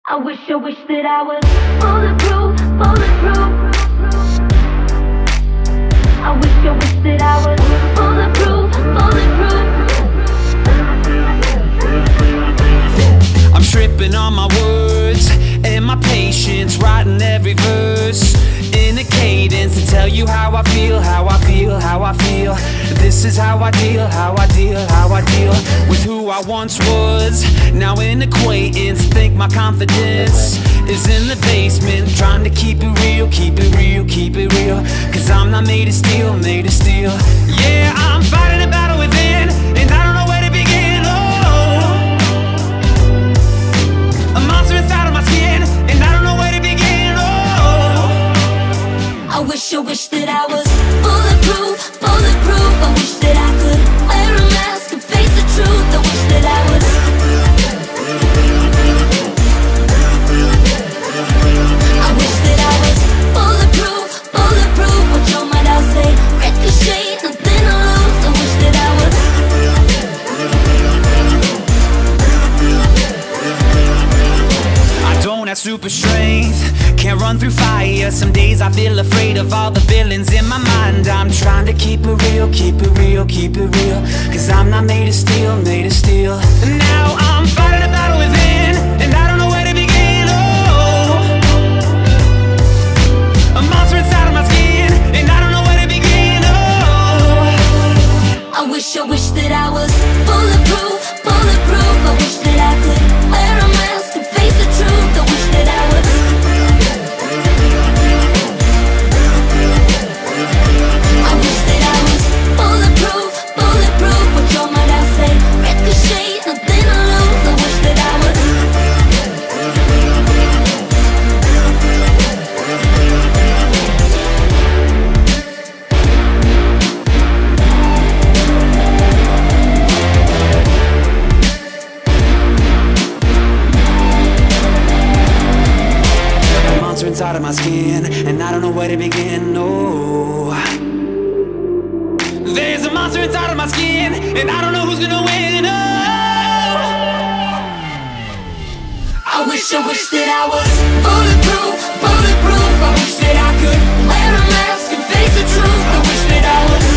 I wish that I was bulletproof, bulletproof. I wish that I was bulletproof, bulletproof. I'm tripping on my words and my patience, writing every verse in a cadence to tell you how I feel, how I feel, how I feel. This is how I deal, how I deal, how I deal with who I once was. Now an acquaintance, think my confidence is in the basement, trying to keep it real, keep it real, keep it real. Cause I'm not made of steel, made of steel. Yeah, I'm fighting a battle within, and I don't know where to begin. Oh, a monster inside of my skin, and I don't know where to begin. Oh, I wish that I was bulletproof, bulletproof. I wish that I could wear a mask and face the truth. I wish that I was bulletproof, bulletproof. What you might all say, ricochet, nothing to lose. I wish that I was I don't have super strength, can't run through fire. Some days I feel afraid of all the villains in my mind. I'm trying to keep it real, keep it real, keep it real. Cause I'm not made of steel, made of steel. And now I'm fighting a battle within, and I don't know where to begin. Oh, a monster inside of my skin, and I don't know where to begin. Oh, I wish that I was bulletproof, bulletproof. I wish that I could wear a mask and face the truth. I wish that I was bulletproof, bulletproof. What you might all say, ricochet, nothing to lose. I wish that I was a monster inside of my skin, and I don't know where to begin. No, there's a monster inside of my skin, and I don't know who's gonna win. Oh, I wish that I was bulletproof, bulletproof. I wish that I could wear a mask and face the truth. I wish that I was